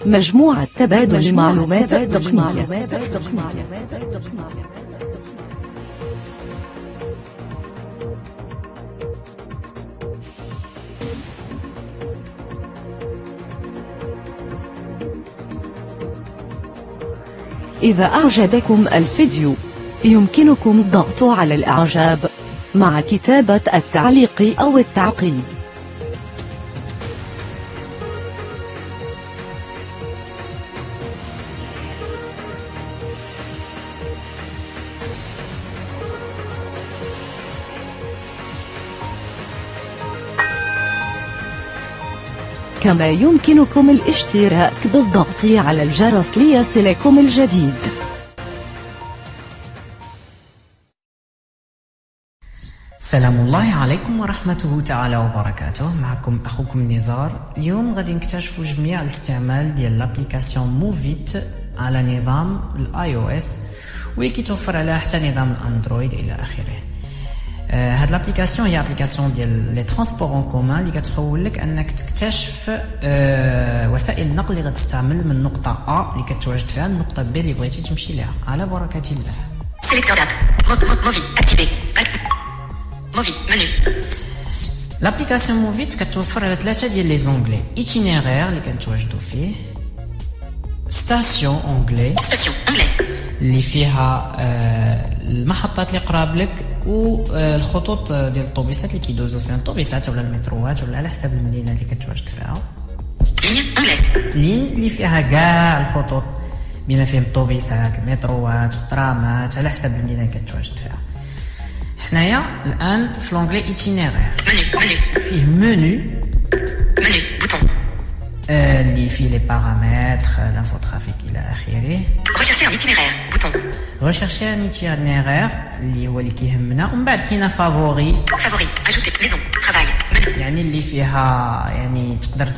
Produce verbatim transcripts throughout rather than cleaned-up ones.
مجموعة تبادل المعلومات التقنية. إذا أعجبكم الفيديو يمكنكم الضغط على الإعجاب مع كتابة التعليق أو التعقيب. كما يمكنكم الاشتراك بالضغط على الجرس ليصلكم الجديد. السلام الله عليكم ورحمته تعالى وبركاته. معكم أخوكم نزار. اليوم غادي نكتشفوا جميع الاستعمال ديال لابليكاسيون موفيت على نظام الاي او اس واللي كيتوفر عليها حتى نظام الاندرويد الى اخره. آه هاد لابليكاسيون هي ابليكاسيون ديال لي ترونسبور اون كومان اللي كتخول لك انك تكتشف آه وسائل النقل اللي غتستعمل من نقطه ا اللي كتواجد فيها النقطه ب اللي بغيتي تمشي ليها. على بركه الله. سيليكتور داب موفي اكتيفي موفي منو. لابليكاسيون موفيت كتوفر على ثلاثه ديال لي زونغلي: ايتينيرير اللي كنتواجدوا فيه، ستاسيون اونغلي ستاسيون اونغلي اللي فيها آه المحطات اللي قراب لك، والخطوط آه ديال الطوبيسات اللي كيدوزوا فيها الطوبيسات ولا المتروات ولا على حسب المدينه اللي كتواجد فيها. لين اونغلي لين اللي فيها كاع الخطوط بما فيهم الطوبيسات المتروات الترامات على حسب المدينه اللي كتواجد فيها. حنايا الان في لونغلي ايتينيرير منو منو فيه منو منو بوطون آه اللي فيه لي بارامتر لانفو ترافيك الى اخره. ريشيرشي ان ايتينيرير بوطون ريشيرشي ان ايتينيرير اللي هو اللي كيهمنا. ومن بعد كاينه فافوري فافوري اجوتي ميزون ترافاي منو يعني اللي فيها يعني تقدر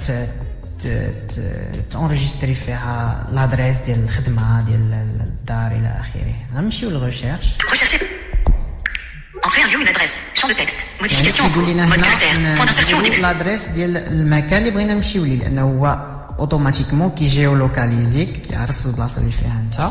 تونجستري فيها لادريس ديال الخدمه ديال الدار الى اخره. غنمشيو للريشيرش. ريشيرشي entrer un lieu une adresse champ de texte modification يعني كيقول لنا mode caractère point d'insertion au début لادريس ديال المكان اللي بغينا نمشيو ليه، لانه هو اوتوماتيكمون كيجيو لوكاليزيك كيعرف البلاصه اللي فيها انت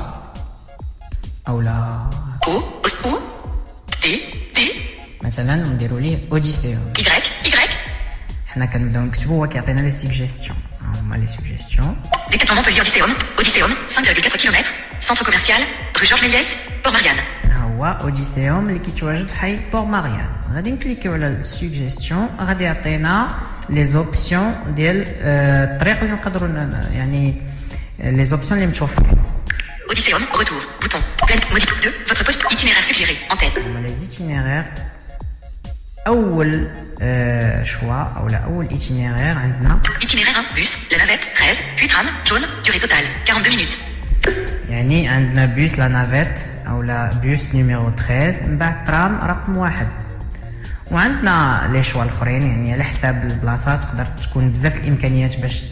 اولا او او تي تي مثلا نديروا ليه اوديسيوم y y حنا كنبداو نكتبوا هو كيعطينا لي سوجيستيون. هما لي سوجيستيون: département Montpellier Odysseum Odysseum cinq virgule quatre kilomètres centre commercial rue Georges Méliès Port Marianne. هو اوديسيوم اللي كيتواجد في حي بور ماريان. غادي نكليكيو على السوجيستيون، غادي يعطينا لي زوبسيون ديال الطريق اللي نقدروا يعني لي زوبسيون اللي متوفرين. Odysseum retour bouton plein modif deux votre poste itinéraire suggéré en tête. هما لي زيتينيرير. اول آه شوا اولا اول ايتينيرير عندنا itinéraire un bus la navette treize puis tram jaune durée totale quarante-deux minutes. يعني عندنا بوس لا نافيت اولا بوس نيميرو ثلاثة، من بعد ترام رقم واحد. وعندنا لي شوا الاخرين يعني على حساب البلاصه تقدر تكون بزاف الامكانيات باش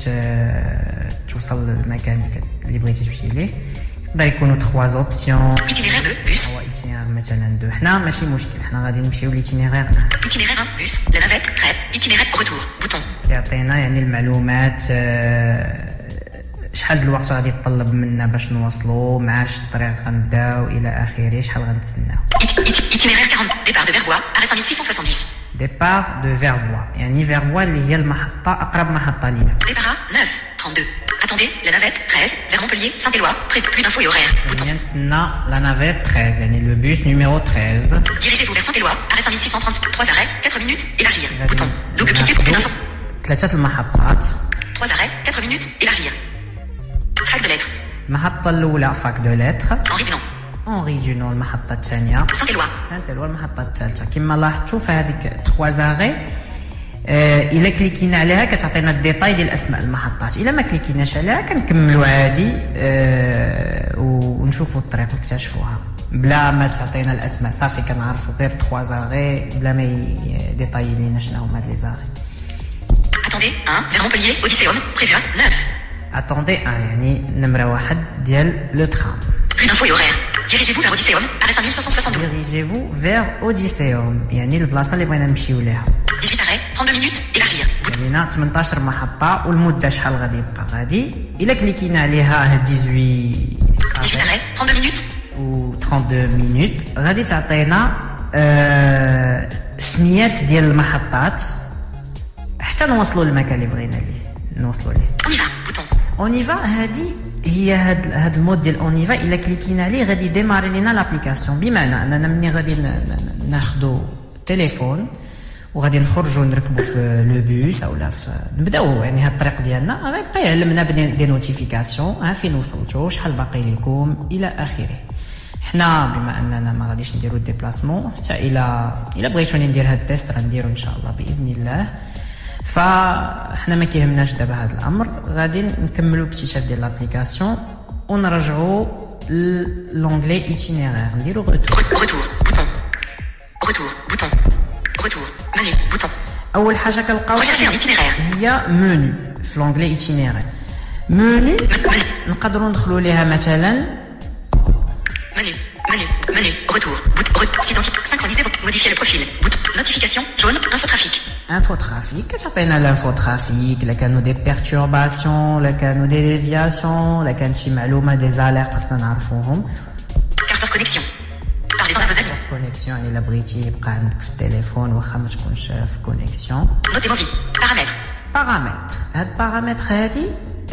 توصل للمكان اللي بغيتي تمشي ليه. يقدر يكونوا ثلاثة اوبسيون. itinéraire deux bus هو ايتينيرير مثلا دو. حنا ماشي مشكل، حنا غادي نمشيو ليتينيرير itinéraire un bus la navette treize itinéraire retour bouton. كيعطينا يعني المعلومات آه شحال د الوقت غادي يتطلب منا باش نوصلوا، مع اش الطريق غنبداو الى اخره، شحال غنتسناو. itinéraire quarante départ de Verbois arrêt cinq mille six cent soixante-dix. ديبار دو فيربوا يعني فيربوا اللي هي المحطه اقرب محطه لينا. départ neuf trente-deux attendez la navette treize vers Montpellier Saint-Éloi près plus d'infos et horaires bouton. نتسنى لا نافيت ثلاثة يعني لو بوس نيميرو ثلاثة. dirigez-vous vers Saint-Éloi arrêt cinq mille six cent trente trois arrêts quatre minutes élargir bouton. double cliquez pour plus d'infos. ثلاثه المحطات. trois arrêts quatre minutes élargir. fac de lettres. المحطه الاولى فاك دو لتر Henri Dunant. اونري دونون. المحطه الثانيه Saint-Éloi. سانت الوا. المحطه الثالثه كما لاحظتوا في هذيك ثلاثة زاغي آه الا كليكينا عليها كتعطينا الديتاي ديال اسماء المحطات. الا ما كليكيناش عليها كنكملوا عادي آه ونشوفوا الطريق نكتشفوها بلا ما تعطينا الاسماء. صافي كنعرفوا غير ثلاثة زاغي بلا ما ديتاي لينا شنو هما هاد لي زاغي. attendez un vers Montpellier Odysseum prévu neuf. attendez un يعني نمره واحد ديال لو ترام. plus d'infos et horaires. dirigez-vous vers Odysseum arrêt cinq mille cinq cent soixante-douze. dirigez-vous vers Odysseum يعني البلاصه اللي بغينا نمشيو ليها. dix-huit arrêts trente-deux minutes. Élargir. يعني ثمانية عشر محطة والمدة شحال غادي يبقى غادي إلا كليكينا عليها هاد ثمانية عشر trente-deux minutes. و اثنين minutes غادي تعطينا آه سميات ديال المحطات حتى نوصلوا للمكان اللي بغينا ليه نوصلوا ليه. اونيفا بوطون اونيفا هادي هي هاد هاد المود ديال اونيفا الا كليكينا عليه غادي يديماري لينا لابليكاسيون، بمعنى اننا ملي غادي ناخذوا التليفون وغادي نخرجوا نركبوا في لو بوس اولا في نبداو يعني هاد الطريق ديالنا غيبقى يعلمنا دي نوتيفيكاسيون ها فين وصلتوا شحال باقي لكم الى اخره. حنا بما اننا ما غاديش نديروا ديبلاسمون حتى الى الى بغيتوني ندير هاد التيست غنديرو ان شاء الله باذن الله. فاحنا ما كيهمناش دابا هذا الامر، غادي نكملوا الاكتشاف ديال لابليكاسيون ونرجعوا لونغلي ايتينيرير نديروا غوتور. روتور بوطون روتور بوطون روتور منيو بوطون. اول حاجه كنلقاو هي منيو في لونغلي ايتينيرير. منيو نقدروا ندخلوا ليها مثلا Menu, menu, menu, retour, bout, retour, s'identifier, synchroniser, modifier le profil, bout, notification, jaune, infotrafic. Infotrafic, تعطينا l'infotrafic, لا كانوا دي perturbations, لا كانوا دي déviations, لا كان شي معلومة des alertes خصنا نعرفوهم. Carte of connexion. Par les infos. Connexion يعني إلا بغيتي يبقى عندك في التليفون واخا ما تكونش في connexion. Note موفي. Paramètres. Paramètres. هاد paramètres هادي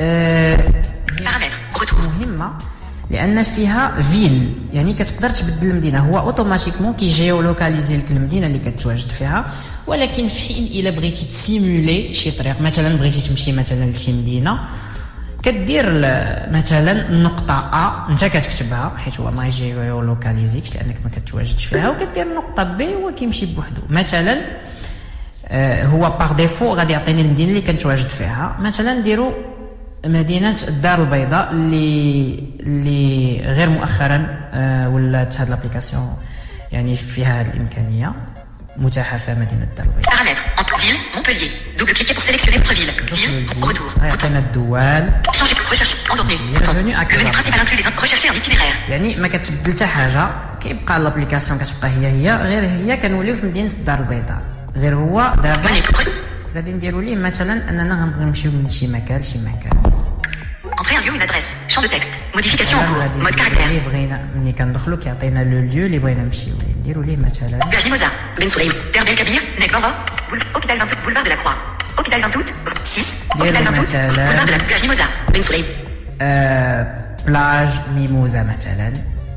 أه paramètres. Retour. مهمة. لان فيها فيل يعني كتقدر تبدل المدينه، هو اوتوماتيكمون كيجيو لوكاليزي لك المدينه اللي كتواجد فيها، ولكن في حين الا بغيتي تسيمولي شي طريق مثلا بغيتي تمشي مثلا لشي مدينه كدير مثلا النقطه ا انت كتكتبها حيت هو ما يجيو لوكاليزيكش لانك ما كتواجدش فيها، وكدير النقطه بي هو كيمشي بوحدو. مثلا آه هو باغ ديفو غادي يعطيني المدينه اللي كنتواجد فيها، مثلا نديرو مدينة الدار البيضاء اللي اللي غير مؤخرا آه ولات هاد لابليكاسيون يعني فيها هاد الامكانيه متاحه في مدينه الدار البيضاء. Paramètres ville Montpellier. Double cliquez pour sélectionner votre ville. Ville retour. غيعطينا الدول. Changer recherche en ordonnée. Le menu principal inclut les rechercher en itinéraire. يعني ما كتبدل حتى حاجه، كيبقى لابليكاسيون كتبقى هي هي غير هي كنوليو في مدينه الدار البيضاء، غير هو دابا غادي نديرو ليه مثلا اننا غنبغيو نمشيو من شي مكان لشي مكان. Entrer un lieu, une adresse, champ de texte, modification en cours, mode caractère. اللي بغينا ملي كندخلو كيعطينا لو ليو اللي بغينا نمشيو ليه، نديرو ليه مثلا Plage Mimosa, Ben Soleil, Terre Bel Kabir, Nek Bamba, Hôpital vingt-huit, boulevard de la Croix, Hôpital vingt-huit, six, Hôpital vingt-huit, boulevard de la Plage Mimosa, Ben Soleil. بلاج ميموزا مثلا.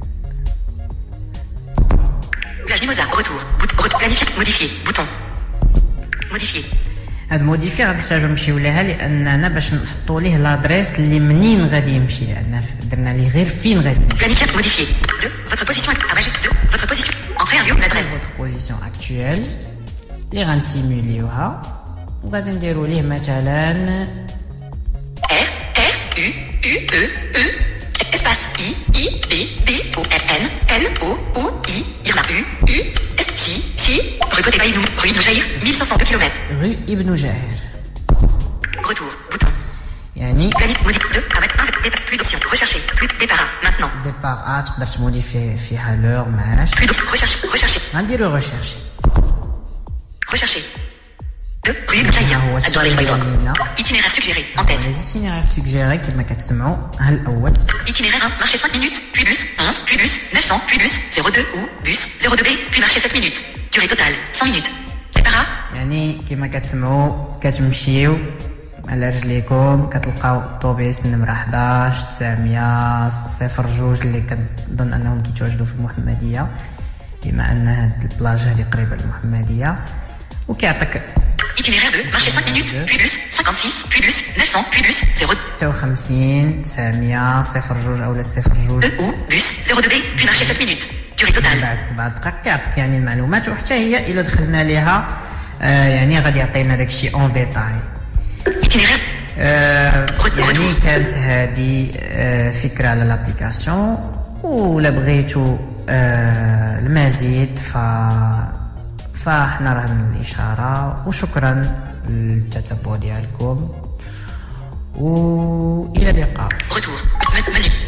Plage Mimosa, retour, planifier, modifier, bouton, modifier. هاد موديفي غنحتاجو نمشيو ليها لاننا باش نحطوا ليه لادريس اللي منين غادي يمشي، لان درنا ليه غير فين غادي يمشي. Planifier, modifier. deux, votre position ah juste deux, votre position. Entrer un lieu, une adresse. votre position actuelle اللي غنسيموليوها وغادي نديرو ليه مثلا R R U U E E espace I I B D O N N O O I Irma U U S J J rue Côté Baïnou, rue Ibn Jaïr, mille cinq cents kilomètres. Rue Ibn Jaïr. Retour, bouton. يعني Planif, modifie deux, paramètres un, plus d'options, rechercher, plus départ maintenant. Départ A تقدر تموديفي فيها l'heure ماشي. Plus d'options, rechercher, rechercher. غنديرو rechercher. Rechercher. deux, rue Ibn Jaïr, الدار البيضاء. Itinéraire suggéré, en tête. Les itinéraires suggérés كما كتسمعوا ها الأول. Itinéraire un, marcher cinq minutes, puis bus onze, puis bus neuf cents, puis bus zéro deux ou bus zéro deux B, puis marcher sept minutes. Durée totale cent minutes. Départ. يعني كما كتسمعوا كتمشيو على رجليكم كتلقاو الطوبيس النمره حداش تسعمية صفر جوج اللي كنظن انهم كيتواجدوا في المحمديه، بما ان هاد البلاج هادي قريبه للمحمديه، وكيعطيك Itinéraire deux, marcher cinq minutes, puis bus cinquante-six, puis bus neuf cents, puis bus zéro ستة وخمسين تسعمية صفر جوج اولا صفر جوج ou bus zéro deux B, puis marcher sept minutes. Durée totale. بعد سبعة دقائق كيعطيك يعني المعلومات، وحتى هي الا دخلنا ليها آه يعني غادي يعطينا داكشي اون ديتاي. Itinéraire. آه يعني كانت هذه آه فكرة على لابليكاسيون، ولا بغيتو آه المزيد ف فاحنا رهن الإشارة، وشكرا للتتبع ديالكم والى اللقاء. Retour. Menu.